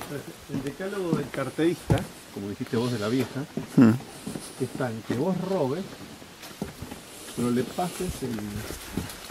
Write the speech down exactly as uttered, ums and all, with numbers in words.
El decálogo del carterista, como dijiste vos de la vieja, Hmm. está en que vos robes, pero le pases el,